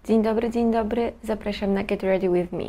Dzień dobry, zapraszam na Get Ready With Me.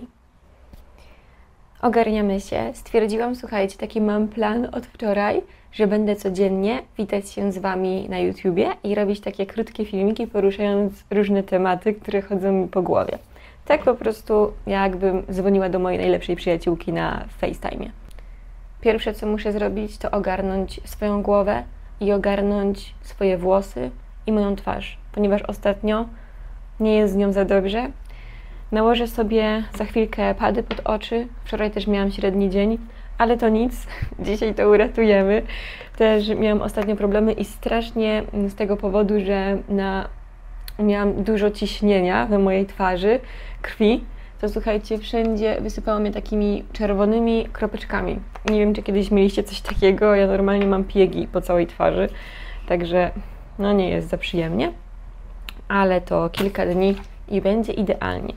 Ogarniamy się. Stwierdziłam, słuchajcie, taki mam plan od wczoraj, że będę codziennie witać się z Wami na YouTubie i robić takie krótkie filmiki, poruszając różne tematy, które chodzą mi po głowie. Tak po prostu, jakbym dzwoniła do mojej najlepszej przyjaciółki na FaceTime. Pierwsze, co muszę zrobić, to ogarnąć swoją głowę i ogarnąć swoje włosy i moją twarz, ponieważ ostatnio nie jest z nią za dobrze. Nałożę sobie za chwilkę pady pod oczy. Wczoraj też miałam średni dzień, ale to nic. Dzisiaj to uratujemy. Też miałam ostatnio problemy i strasznie z tego powodu, że miałam dużo ciśnienia we mojej twarzy, krwi. To słuchajcie, wszędzie wysypało mnie takimi czerwonymi kropeczkami. Nie wiem, czy kiedyś mieliście coś takiego. Ja normalnie mam piegi po całej twarzy, także no nie jest za przyjemnie. Ale to kilka dni i będzie idealnie.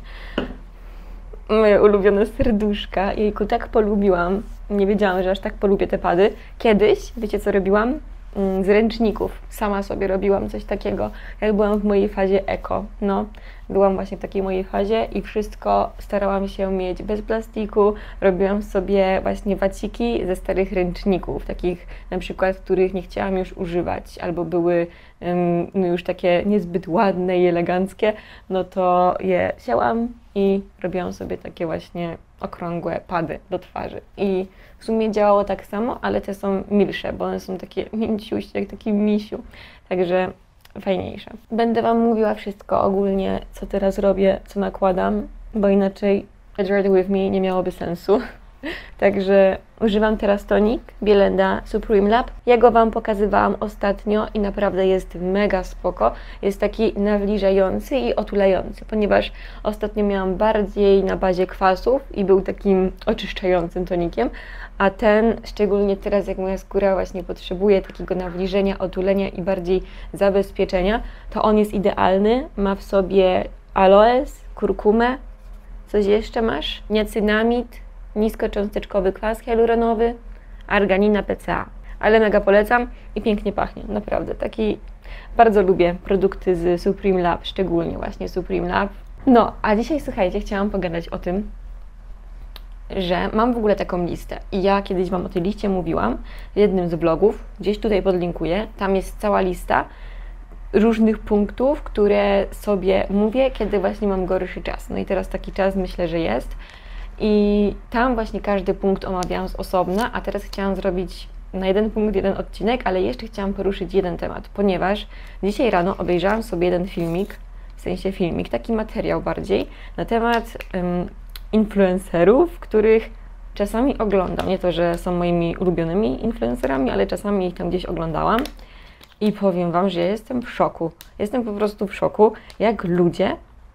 Moje ulubione serduszka. Jejku, tak polubiłam. Nie wiedziałam, że aż tak polubię te pady. Kiedyś, wiecie co robiłam? Z ręczników. Sama sobie robiłam coś takiego, jak byłam w mojej fazie eko. No, byłam właśnie w takiej mojej fazie i wszystko starałam się mieć bez plastiku. Robiłam sobie właśnie waciki ze starych ręczników, takich na przykład, których nie chciałam już używać, albo były no już takie niezbyt ładne i eleganckie, no to je wzięłam i robiłam sobie takie właśnie okrągłe pady do twarzy. I w sumie działało tak samo, ale te są milsze, bo one są takie mięciuście, jak taki misiu. Także fajniejsze. Będę Wam mówiła wszystko ogólnie, co teraz robię, co nakładam, bo inaczej Get Ready With Me nie miałoby sensu. Także używam teraz tonik Bielenda Supreme Lab. Ja go Wam pokazywałam ostatnio i naprawdę jest mega spoko. Jest taki nawilżający i otulający, ponieważ ostatnio miałam bardziej na bazie kwasów i był takim oczyszczającym tonikiem, a ten, szczególnie teraz jak moja skóra właśnie potrzebuje takiego nawilżenia, otulenia i bardziej zabezpieczenia, to on jest idealny. Ma w sobie aloes, kurkumę, coś jeszcze masz? Niacynamid, niskocząsteczkowy kwas hialuronowy, arganina PCA. Ale mega polecam i pięknie pachnie, naprawdę. Bardzo lubię produkty z Supreme Lab, szczególnie właśnie Supreme Lab. No, a dzisiaj słuchajcie, chciałam pogadać o tym, że mam w ogóle taką listę i ja kiedyś Wam o tej liście mówiłam w jednym z vlogów, gdzieś tutaj podlinkuję, tam jest cała lista różnych punktów, które sobie mówię, kiedy właśnie mam gorszy czas. No i teraz taki czas myślę, że jest. I tam właśnie każdy punkt omawiałam z osobna, a teraz chciałam zrobić na jeden punkt, jeden odcinek, ale jeszcze chciałam poruszyć jeden temat, ponieważ dzisiaj rano obejrzałam sobie jeden filmik, w sensie filmik, taki materiał bardziej, na temat influencerów, których czasami oglądam. Nie to, że są moimi ulubionymi influencerami, ale czasami ich tam gdzieś oglądałam i powiem Wam, że ja jestem w szoku. Jestem po prostu w szoku, jak ludzie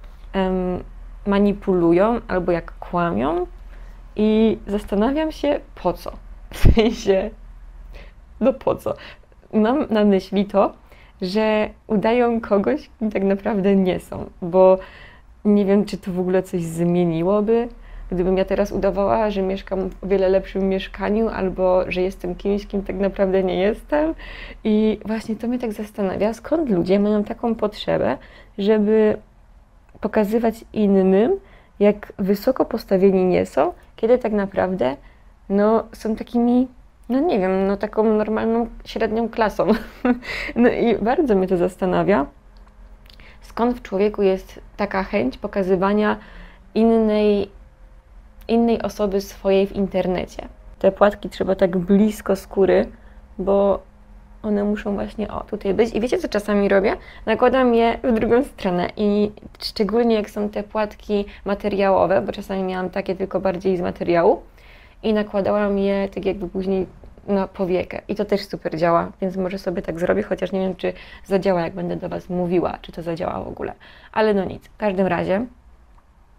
manipulują albo jak kłamią i zastanawiam się po co. W sensie, no po co? Mam na myśli to, że udają kogoś, kim tak naprawdę nie są, bo nie wiem, czy to w ogóle coś zmieniłoby, gdybym ja teraz udawała, że mieszkam w o wiele lepszym mieszkaniu albo że jestem kimś, kim tak naprawdę nie jestem. I właśnie to mnie tak zastanawia, skąd ludzie mają taką potrzebę, żeby pokazywać innym, jak wysoko postawieni nie są, kiedy tak naprawdę no, są takimi, no nie wiem, no taką normalną, średnią klasą. No i bardzo mnie to zastanawia, skąd w człowieku jest taka chęć pokazywania innej osoby swojej w internecie. Te płatki trzeba tak blisko skóry, bo one muszą właśnie, tutaj być. I wiecie, co czasami robię? Nakładam je w drugą stronę i szczególnie jak są te płatki materiałowe, bo czasami miałam takie tylko bardziej z materiału i nakładałam je tak jakby później na powiekę. I to też super działa, więc może sobie tak zrobię, chociaż nie wiem, czy zadziała, jak będę do Was mówiła, czy to zadziała w ogóle. Ale no nic, w każdym razie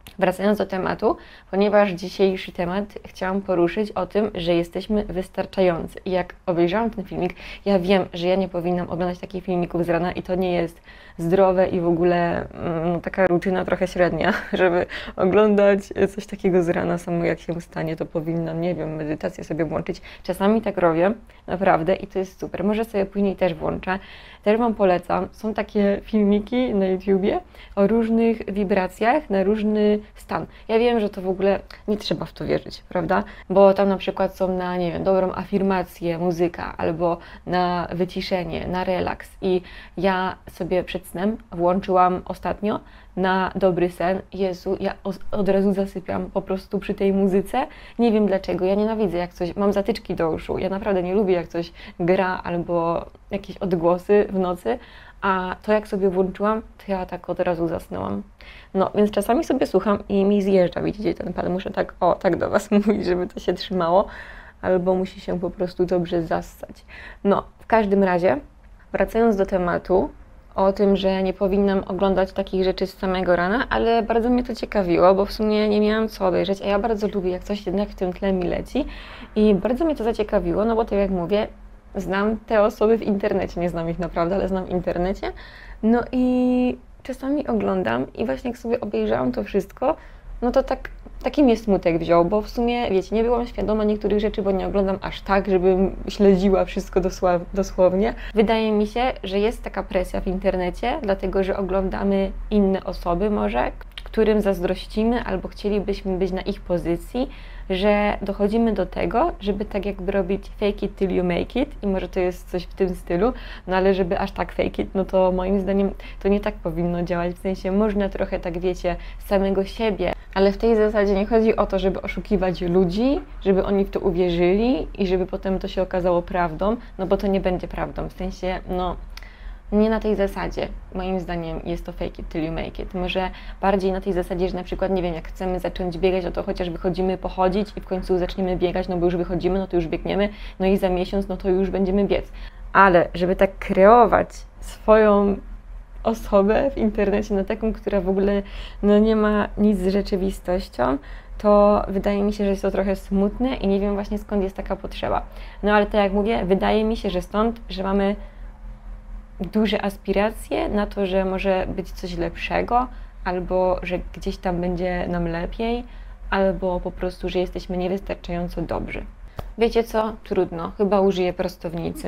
Wracając do tematu, ponieważ dzisiejszy temat chciałam poruszyć o tym, że jesteśmy wystarczający. I jak obejrzałam ten filmik, ja wiem, że ja nie powinnam oglądać takich filmików z rana i to nie jest zdrowe i w ogóle taka rutyna trochę średnia, żeby oglądać coś takiego z rana, samo jak się stanie, to powinnam, nie wiem, medytację sobie włączyć. Czasami tak robię, naprawdę, i to jest super. Może sobie później też włączę. Też Wam polecam. Są takie filmiki na YouTubie o różnych wibracjach na różny stan. Ja wiem, że to w ogóle nie trzeba w to wierzyć, prawda? Bo tam na przykład są na, nie wiem, dobrą afirmację, muzyka, albo na wyciszenie, na relaks. I ja sobie przed snem włączyłam ostatnio na dobry sen. Jezu, ja od razu zasypiam po prostu przy tej muzyce. Nie wiem dlaczego, ja nienawidzę jak coś, mam zatyczki do uszu. Ja naprawdę nie lubię jak coś gra albo jakieś odgłosy w nocy, a to jak sobie włączyłam, to ja tak od razu zasnęłam. No, więc czasami sobie słucham i mi zjeżdża, widzicie, ten pan. Muszę tak, tak do Was mówić, żeby to się trzymało, albo musi się po prostu dobrze zassać. No, w każdym razie, wracając do tematu, o tym, że nie powinnam oglądać takich rzeczy z samego rana, ale bardzo mnie to ciekawiło, bo w sumie nie miałam co obejrzeć, a ja bardzo lubię, jak coś jednak w tym tle mi leci i bardzo mnie to zaciekawiło, no bo tak jak mówię, znam te osoby w internecie, nie znam ich naprawdę, ale znam w internecie, no i czasami oglądam i właśnie jak sobie obejrzałam to wszystko, no to taki mnie smutek wziął, bo w sumie, wiecie, nie byłam świadoma niektórych rzeczy, bo nie oglądam aż tak, żebym śledziła wszystko dosłownie. Wydaje mi się, że jest taka presja w internecie, dlatego że oglądamy inne osoby może, którym zazdrościmy albo chcielibyśmy być na ich pozycji, że dochodzimy do tego, żeby tak jakby robić fake it till you make it i może to jest coś w tym stylu, no ale żeby aż tak fake it, no to moim zdaniem to nie tak powinno działać, w sensie można trochę tak, wiecie, samego siebie, ale w tej zasadzie nie chodzi o to, żeby oszukiwać ludzi, żeby oni w to uwierzyli i żeby potem to się okazało prawdą, no bo to nie będzie prawdą, w sensie, no nie na tej zasadzie, moim zdaniem jest to fake it till you make it. Może bardziej na tej zasadzie, że na przykład, nie wiem, jak chcemy zacząć biegać, no to chociaż wychodzimy pochodzić i w końcu zaczniemy biegać, no bo już wychodzimy, no to już biegniemy, no i za miesiąc, no to już będziemy biec. Ale żeby tak kreować swoją osobę w internecie, na taką, która w ogóle no nie ma nic z rzeczywistością, to wydaje mi się, że jest to trochę smutne i nie wiem właśnie skąd jest taka potrzeba. No ale tak jak mówię, wydaje mi się, że stąd, że mamy duże aspiracje na to, że może być coś lepszego, albo że gdzieś tam będzie nam lepiej, albo po prostu, że jesteśmy niewystarczająco dobrzy. Wiecie co? Trudno, chyba użyję prostownicy.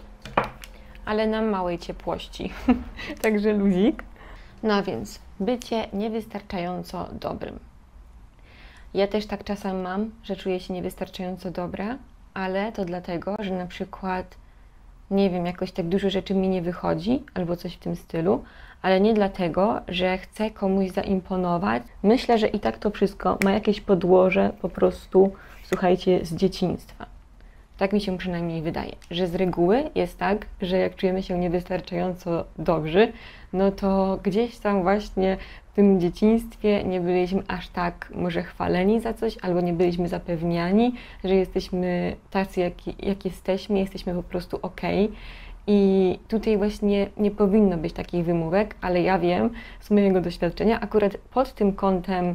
Ale na małej ciepłości. Także luzik. No więc, bycie niewystarczająco dobrym. Ja też tak czasem mam, że czuję się niewystarczająco dobra, ale to dlatego, że na przykład nie wiem, jakoś tak dużo rzeczy mi nie wychodzi, albo coś w tym stylu, ale nie dlatego, że chcę komuś zaimponować. Myślę, że i tak to wszystko ma jakieś podłoże po prostu, słuchajcie, z dzieciństwa. Tak mi się przynajmniej wydaje, że z reguły jest tak, że jak czujemy się niewystarczająco dobrzy, no to gdzieś tam właśnie w tym dzieciństwie nie byliśmy aż tak może chwaleni za coś, albo nie byliśmy zapewniani, że jesteśmy tacy, jak jesteśmy po prostu okej. I tutaj właśnie nie powinno być takich wymówek, ale ja wiem z mojego doświadczenia, akurat pod tym kątem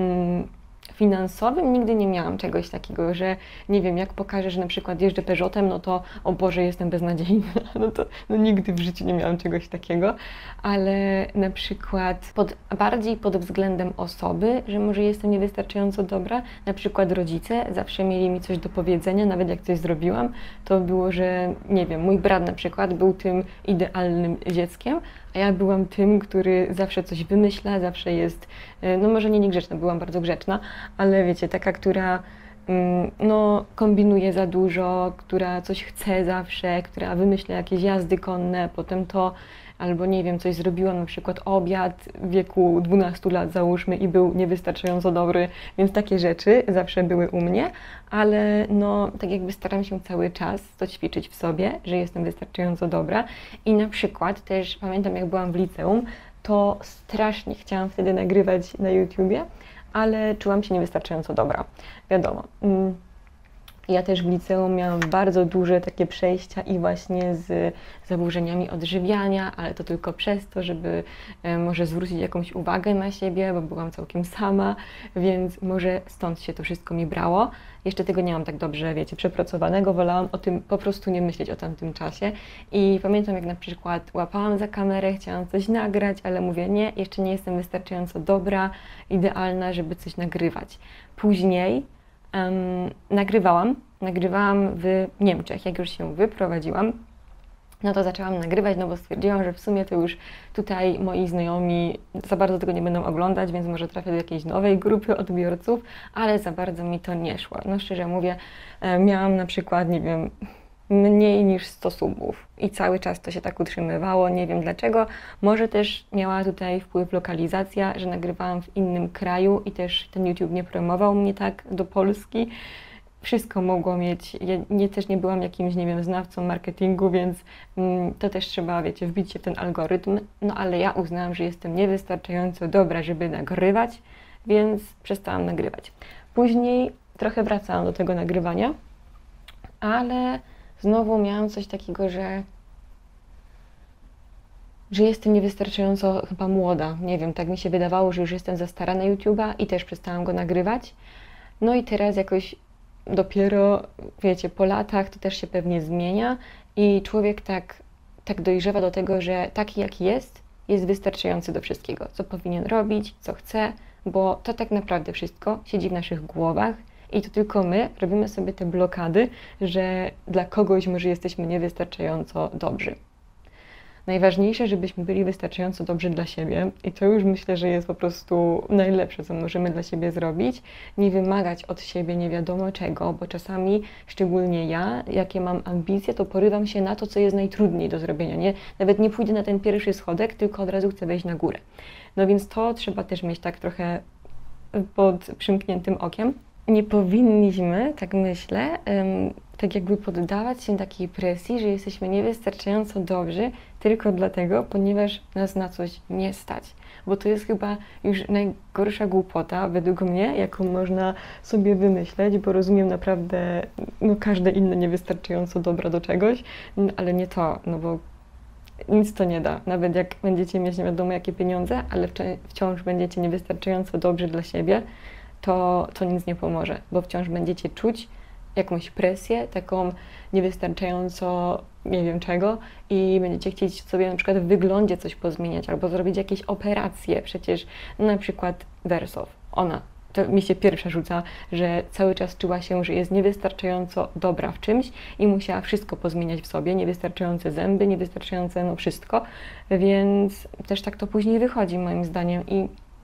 finansowym nigdy nie miałam czegoś takiego, że nie wiem, jak pokażę, że na przykład jeżdżę Peugeotem, no to o Boże, jestem beznadziejna, no nigdy w życiu nie miałam czegoś takiego, ale na przykład bardziej pod względem osoby, że może jestem niewystarczająco dobra, na przykład rodzice zawsze mieli mi coś do powiedzenia, nawet jak coś zrobiłam, to było, że nie wiem, mój brat na przykład był tym idealnym dzieckiem, a ja byłam tym, który zawsze coś wymyśla, zawsze jest, no może nie niegrzeczna, byłam bardzo grzeczna, ale wiecie, taka, która no, kombinuje za dużo, która coś chce zawsze, która wymyśla jakieś jazdy konne, potem to, albo nie wiem, coś zrobiłam, na przykład obiad w wieku 12 lat załóżmy i był niewystarczająco dobry, więc takie rzeczy zawsze były u mnie, ale no tak jakby staram się cały czas to ćwiczyć w sobie, że jestem wystarczająco dobra i na przykład też pamiętam, jak byłam w liceum, to strasznie chciałam wtedy nagrywać na YouTubie, ale czułam się niewystarczająco dobra, wiadomo. Ja też w liceum miałam bardzo duże takie przejścia i właśnie z zaburzeniami odżywiania, ale to tylko przez to, żeby może zwrócić jakąś uwagę na siebie, bo byłam całkiem sama, więc może stąd się to wszystko mi brało. Jeszcze tego nie mam tak dobrze, wiecie, przepracowanego, wolałam o tym po prostu nie myśleć o tamtym czasie. I pamiętam, jak na przykład łapałam za kamerę, chciałam coś nagrać, ale mówię, nie, jeszcze nie jestem wystarczająco dobra, idealna, żeby coś nagrywać. Później nagrywałam w Niemczech, jak już się wyprowadziłam, no to zaczęłam nagrywać, no bo stwierdziłam, że w sumie to już tutaj moi znajomi za bardzo tego nie będą oglądać, więc może trafię do jakiejś nowej grupy odbiorców, ale za bardzo mi to nie szło. No szczerze mówię, miałam na przykład, nie wiem, mniej niż 100 subów i cały czas to się tak utrzymywało, nie wiem dlaczego. Może też miała tutaj wpływ lokalizacja, że nagrywałam w innym kraju i też ten YouTube nie promował mnie tak do Polski. Wszystko mogło mieć, ja też nie byłam jakimś, nie wiem, znawcą marketingu, więc to też trzeba, wiecie, wbić się w ten algorytm, no ale ja uznałam, że jestem niewystarczająco dobra, żeby nagrywać, więc przestałam nagrywać. Później trochę wracałam do tego nagrywania, ale znowu miałam coś takiego, że jestem niewystarczająco chyba młoda. Nie wiem, tak mi się wydawało, że już jestem za stara na YouTube'a i też przestałam go nagrywać. No i teraz jakoś dopiero, wiecie, po latach to też się pewnie zmienia i człowiek tak dojrzewa do tego, że taki jaki jest wystarczający do wszystkiego, co powinien robić, co chce, bo to tak naprawdę wszystko siedzi w naszych głowach i to tylko my robimy sobie te blokady, że dla kogoś może jesteśmy niewystarczająco dobrzy. Najważniejsze, żebyśmy byli wystarczająco dobrzy dla siebie i to już myślę, że jest po prostu najlepsze, co możemy dla siebie zrobić. Nie wymagać od siebie nie wiadomo czego, bo czasami, szczególnie ja, jakie mam ambicje, to porywam się na to, co jest najtrudniej do zrobienia. Nie? Nawet nie pójdę na ten pierwszy schodek, tylko od razu chcę wejść na górę. No więc to trzeba też mieć tak trochę pod przymkniętym okiem. Nie powinniśmy, tak myślę, tak jakby poddawać się takiej presji, że jesteśmy niewystarczająco dobrzy tylko dlatego, ponieważ nas na coś nie stać. Bo to jest chyba już najgorsza głupota, według mnie, jaką można sobie wymyśleć, bo rozumiem naprawdę każde inne niewystarczająco dobra do czegoś, ale nie to, no bo nic to nie da. Nawet jak będziecie mieć nie wiadomo jakie pieniądze, ale wciąż będziecie niewystarczająco dobrzy dla siebie, to nic nie pomoże, bo wciąż będziecie czuć jakąś presję, taką niewystarczająco nie wiem czego i będziecie chcieć sobie na przykład w wyglądzie coś pozmieniać albo zrobić jakieś operacje. Przecież na przykład Wersow, ona, to mi się pierwsza rzuca, że cały czas czuła się, że jest niewystarczająco dobra w czymś i musiała wszystko pozmieniać w sobie, niewystarczające zęby, niewystarczające wszystko, więc też tak to później wychodzi moim zdaniem i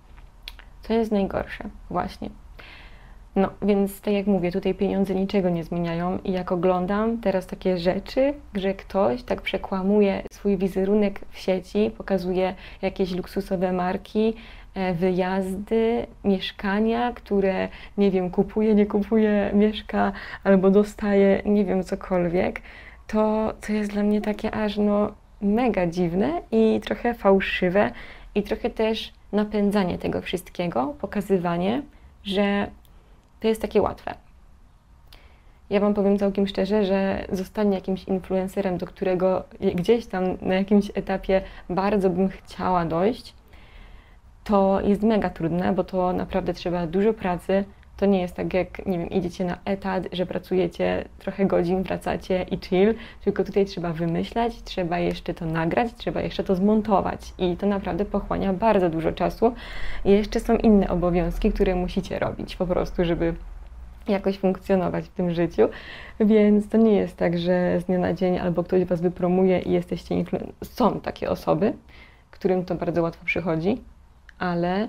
to jest najgorsze właśnie. No, więc tak jak mówię, tutaj pieniądze niczego nie zmieniają i jak oglądam teraz takie rzeczy, że ktoś tak przekłamuje swój wizerunek w sieci, pokazuje jakieś luksusowe marki, wyjazdy, mieszkania, które, nie wiem, kupuje, nie kupuje, mieszka albo dostaje, nie wiem, cokolwiek, to jest dla mnie takie aż mega dziwne i trochę fałszywe i trochę też napędzanie tego wszystkiego, pokazywanie, że to jest takie łatwe. Ja Wam powiem całkiem szczerze, że zostanie jakimś influencerem, do którego gdzieś tam na jakimś etapie bardzo bym chciała dojść, to jest mega trudne, bo to naprawdę trzeba dużo pracy. To nie jest tak jak, nie wiem, idziecie na etat, że pracujecie trochę godzin, wracacie i chill, tylko tutaj trzeba wymyślać, trzeba jeszcze to nagrać, trzeba jeszcze to zmontować i to naprawdę pochłania bardzo dużo czasu. I jeszcze są inne obowiązki, które musicie robić po prostu, żeby jakoś funkcjonować w tym życiu, więc to nie jest tak, że z dnia na dzień albo ktoś Was wypromuje i jesteście Są takie osoby, którym to bardzo łatwo przychodzi, ale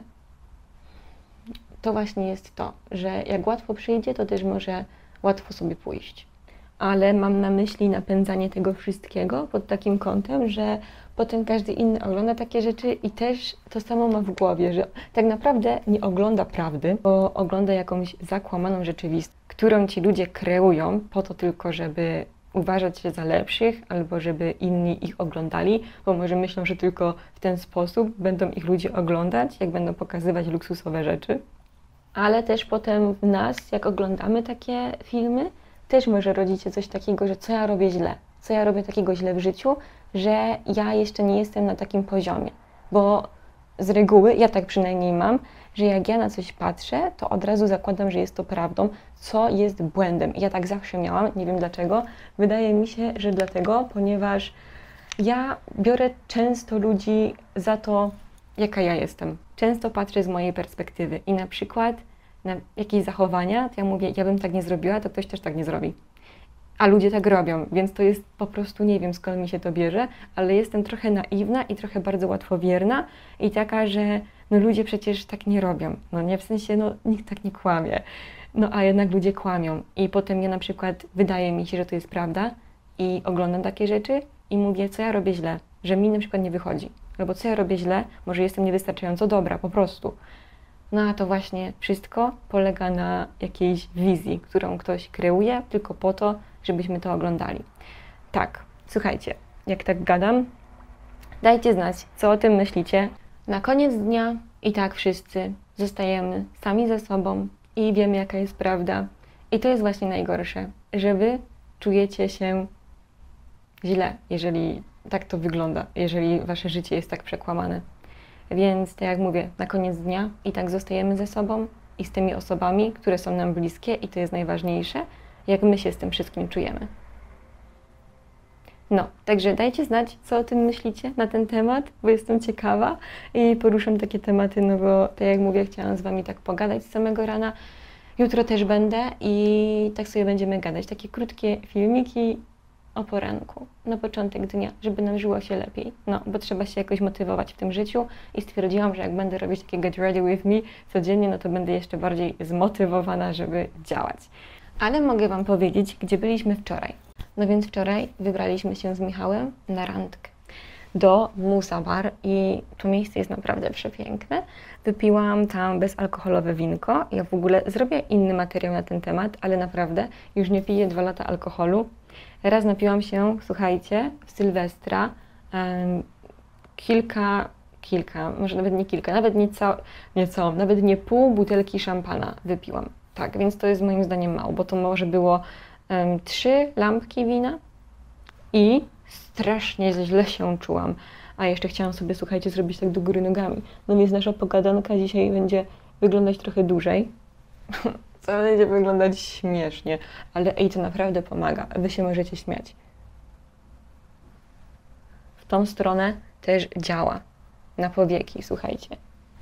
to właśnie jest to, że jak łatwo przyjdzie, to też może łatwo sobie pójść. Ale mam na myśli napędzanie tego wszystkiego pod takim kątem, że potem każdy inny ogląda takie rzeczy i też to samo ma w głowie, że tak naprawdę nie ogląda prawdy, bo ogląda jakąś zakłamaną rzeczywistość, którą ci ludzie kreują po to tylko, żeby uważać się za lepszych albo żeby inni ich oglądali, bo może myślą, że tylko w ten sposób będą ich ludzie oglądać, jak będą pokazywać luksusowe rzeczy. Ale też potem w nas, jak oglądamy takie filmy, też może rodzić się coś takiego, że co ja robię źle, co ja robię takiego źle w życiu, że ja jeszcze nie jestem na takim poziomie, bo z reguły, ja tak przynajmniej mam, że jak ja na coś patrzę, to od razu zakładam, że jest to prawdą, co jest błędem. Ja tak zawsze miałam, nie wiem dlaczego. Wydaje mi się, że dlatego, ponieważ ja biorę często ludzi za to, jaka ja jestem. Często patrzę z mojej perspektywy i na przykład na jakieś zachowania, to ja mówię, ja bym tak nie zrobiła, to ktoś też tak nie zrobi. A ludzie tak robią, więc to jest po prostu, nie wiem skąd mi się to bierze, ale jestem trochę naiwna i trochę bardzo łatwowierna i taka, że no ludzie przecież tak nie robią. No nie, w sensie, no nikt tak nie kłamie. No a jednak ludzie kłamią i potem ja na przykład, wydaje mi się, że to jest prawda i oglądam takie rzeczy i mówię, co ja robię źle, że mi na przykład nie wychodzi. Albo co ja robię źle, może jestem niewystarczająco dobra, po prostu. No a to właśnie wszystko polega na jakiejś wizji, którą ktoś kreuje tylko po to, żebyśmy to oglądali. Tak, słuchajcie, jak tak gadam, dajcie znać, co o tym myślicie. Na koniec dnia i tak wszyscy zostajemy sami ze sobą i wiemy, jaka jest prawda. I to jest właśnie najgorsze, że wy czujecie się źle, jeżeli tak to wygląda, jeżeli wasze życie jest tak przekłamane. Więc tak jak mówię, na koniec dnia i tak zostajemy ze sobą i z tymi osobami, które są nam bliskie i to jest najważniejsze, jak my się z tym wszystkim czujemy. No, także dajcie znać, co o tym myślicie na ten temat, bo jestem ciekawa i poruszam takie tematy, no bo tak jak mówię, chciałam z wami tak pogadać z samego rana. Jutro też będę i tak sobie będziemy gadać. Takie krótkie filmiki o poranku, na początek dnia, żeby nam żyło się lepiej. No, bo trzeba się jakoś motywować w tym życiu i stwierdziłam, że jak będę robić takie Get Ready With Me codziennie, no to będę jeszcze bardziej zmotywowana, żeby działać. Ale mogę wam powiedzieć, gdzie byliśmy wczoraj. No więc wczoraj wybraliśmy się z Michałem na randkę do Musa Bar i to miejsce jest naprawdę przepiękne. Wypiłam tam bezalkoholowe winko. Ja w ogóle zrobię inny materiał na ten temat, ale naprawdę już nie piję 2 lata alkoholu. Raz napiłam się, słuchajcie, w Sylwestra może nawet nie kilka, nawet nawet nie pół butelki szampana wypiłam. Tak, więc to jest moim zdaniem mało, bo to może było 3 lampki wina i strasznie źle się czułam. A jeszcze chciałam sobie, słuchajcie, zrobić tak do góry nogami. No więc nasza pogadanka dzisiaj będzie wyglądać trochę dłużej. Co będzie wyglądać śmiesznie, ale ej, to naprawdę pomaga. Wy się możecie śmiać. W tą stronę też działa. Na powieki, słuchajcie.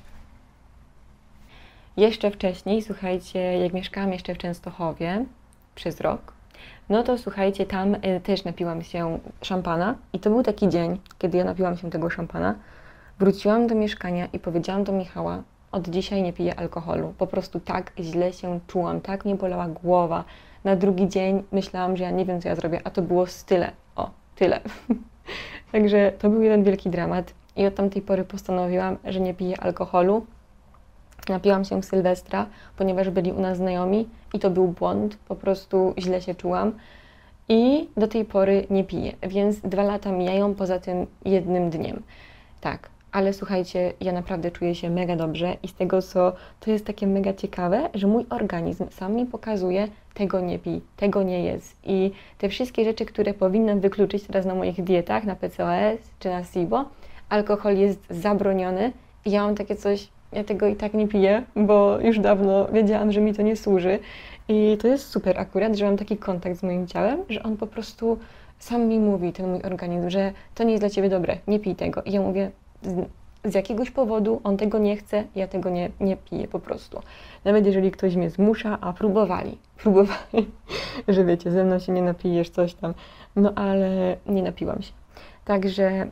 Jeszcze wcześniej, słuchajcie, jak mieszkałam jeszcze w Częstochowie przez rok, no to słuchajcie, tam też napiłam się szampana i to był taki dzień, kiedy ja napiłam się tego szampana. Wróciłam do mieszkania i powiedziałam do Michała, od dzisiaj nie piję alkoholu. Po prostu tak źle się czułam, tak mnie bolała głowa. Na drugi dzień myślałam, że ja nie wiem, co ja zrobię, a to było tyle. O, tyle. Także to był jeden wielki dramat i od tamtej pory postanowiłam, że nie piję alkoholu. Napiłam się w Sylwestra, ponieważ byli u nas znajomi i to był błąd, po prostu źle się czułam i do tej pory nie piję, więc 2 lata mijają poza tym jednym dniem. Tak, ale słuchajcie, ja naprawdę czuję się mega dobrze i z tego, co to jest takie mega ciekawe, że mój organizm sam mi pokazuje, tego nie pij, tego nie jedz i te wszystkie rzeczy, które powinnam wykluczyć teraz na moich dietach, na PCOS czy na SIBO, alkohol jest zabroniony i ja mam takie coś, ja tego i tak nie piję, bo już dawno wiedziałam, że mi to nie służy i to jest super akurat, że mam taki kontakt z moim ciałem, że on po prostu sam mi mówi, ten mój organizm, że to nie jest dla Ciebie dobre, nie pij tego. I ja mówię, z jakiegoś powodu on tego nie chce, ja tego nie piję po prostu. Nawet jeżeli ktoś mnie zmusza, a próbowali, że wiecie, ze mną się nie napijesz, coś tam, no ale nie napiłam się. Także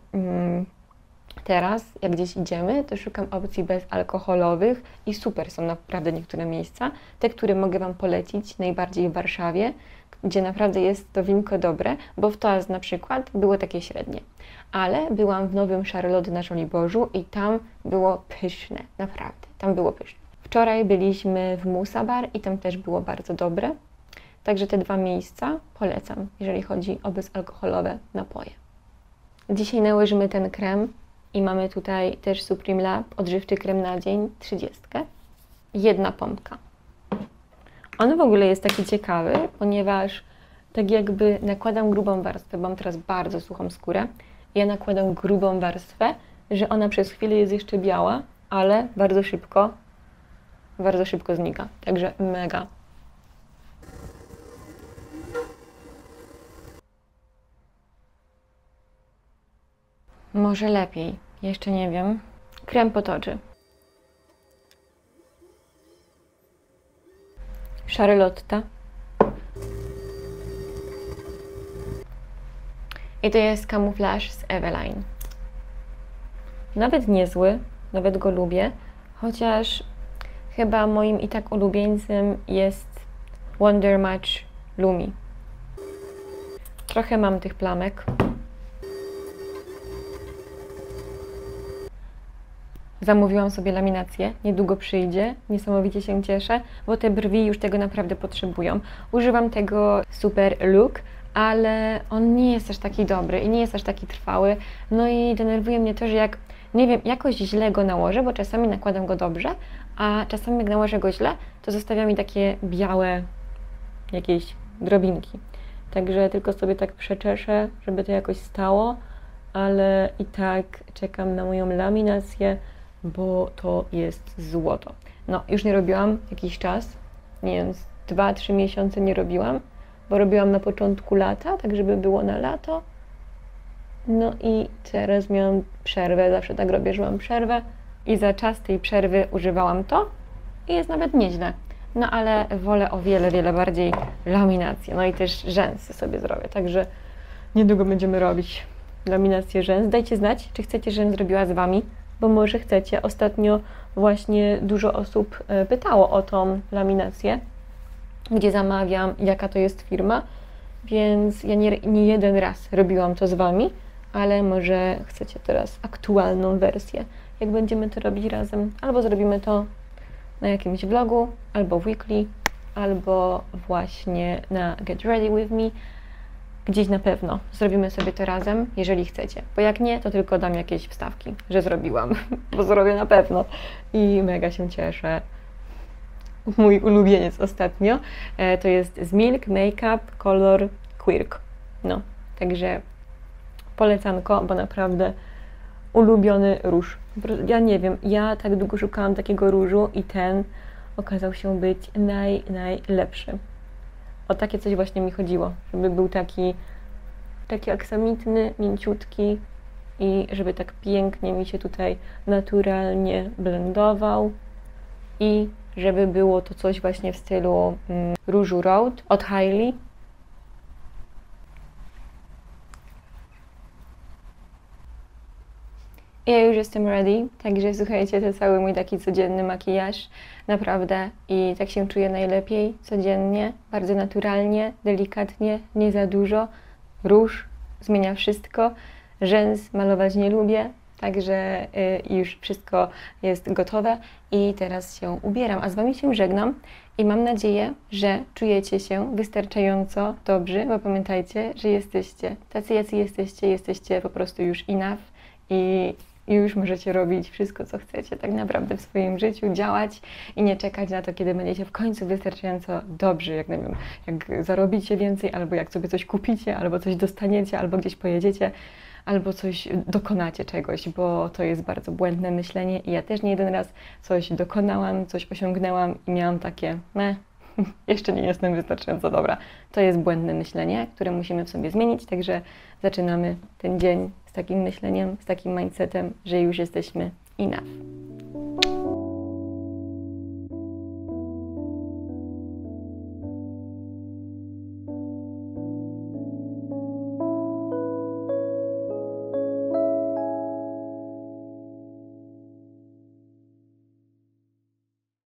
teraz, jak gdzieś idziemy, to szukam opcji bezalkoholowych i super są naprawdę niektóre miejsca. Te, które mogę Wam polecić, najbardziej w Warszawie, gdzie naprawdę jest to winko dobre, bo w Toaz na przykład było takie średnie. Ale byłam w Nowym Charlotte na Żoliborzu i tam było pyszne, naprawdę, tam było pyszne. Wczoraj byliśmy w Musa Bar i tam też było bardzo dobre. Także te 2 miejsca polecam, jeżeli chodzi o bezalkoholowe napoje. Dzisiaj nałożymy ten krem i mamy tutaj też Supreme Lab, odżywczy krem na dzień, 30. 1 pompka. On w ogóle jest taki ciekawy, ponieważ tak jakby nakładam grubą warstwę, bo mam teraz bardzo suchą skórę. Ja nakładam grubą warstwę, że ona przez chwilę jest jeszcze biała, ale bardzo szybko znika. Także mega. Może lepiej, jeszcze nie wiem. Krem pod oczy. Charlotte. I to jest kamuflaż z Eveline. Nawet niezły, nawet go lubię, chociaż chyba moim i tak ulubieńcem jest Wonder Match Lumi. Trochę mam tych plamek. Zamówiłam sobie laminację, niedługo przyjdzie, niesamowicie się cieszę, bo te brwi już tego naprawdę potrzebują. Używam tego Super Look, ale on nie jest aż taki dobry i nie jest aż taki trwały. No i denerwuje mnie to, że jak, nie wiem, jakoś źle go nałożę, bo czasami nakładam go dobrze, a czasami jak nałożę go źle, to zostawia mi takie białe jakieś drobinki. Także tylko sobie tak przeczeszę, żeby to jakoś stało, ale i tak czekam na moją laminację, bo to jest złoto. No, już nie robiłam jakiś czas, nie wiem, 2-3 miesiące nie robiłam, bo robiłam na początku lata, tak żeby było na lato. No i teraz miałam przerwę, zawsze tak robię, że mam przerwę i za czas tej przerwy używałam to i jest nawet nieźle. No ale wolę o wiele, wiele bardziej laminację. No i też rzęsy sobie zrobię, także niedługo będziemy robić laminację rzęs. Dajcie znać, czy chcecie, żebym zrobiła z Wami, bo może chcecie. Ostatnio właśnie dużo osób pytało o tą laminację, gdzie zamawiam, jaka to jest firma, więc ja nie jeden raz robiłam to z Wami, ale może chcecie teraz aktualną wersję, jak będziemy to robić razem, albo zrobimy to na jakimś vlogu, albo weekly, albo właśnie na Get Ready With Me. Gdzieś na pewno zrobimy sobie to razem, jeżeli chcecie, bo jak nie, to tylko dam jakieś wstawki, że zrobiłam, bo zrobię na pewno i mega się cieszę. Mój ulubieniec ostatnio to jest z Milk Makeup Color Quirk. No, także polecanko, bo naprawdę ulubiony róż. Ja nie wiem, ja tak długo szukałam takiego różu i ten okazał się być najlepszy. O takie coś właśnie mi chodziło, żeby był taki aksamitny, mięciutki i żeby tak pięknie mi się tutaj naturalnie blendował i żeby było to coś właśnie w stylu różu Rhode od Hailey. Ja już jestem ready, także słuchajcie, to cały mój taki codzienny makijaż, naprawdę, i tak się czuję najlepiej codziennie, bardzo naturalnie, delikatnie, nie za dużo. Róż zmienia wszystko, rzęs malować nie lubię, także już wszystko jest gotowe i teraz się ubieram, a z Wami się żegnam i mam nadzieję, że czujecie się wystarczająco dobrzy, bo pamiętajcie, że jesteście tacy, jacy jesteście po prostu już enough i już możecie robić wszystko, co chcecie tak naprawdę w swoim życiu, działać i nie czekać na to, kiedy będziecie w końcu wystarczająco dobrzy, jak nie wiem, jak zarobicie więcej, albo jak sobie coś kupicie, albo coś dostaniecie, albo gdzieś pojedziecie, albo coś dokonacie czegoś, bo to jest bardzo błędne myślenie i ja też nie jeden raz coś dokonałam, coś osiągnęłam i miałam takie, jeszcze nie jestem wystarczająco dobra. To jest błędne myślenie, które musimy w sobie zmienić, także zaczynamy ten dzień z takim myśleniem, z takim mindsetem, że już jesteśmy enough.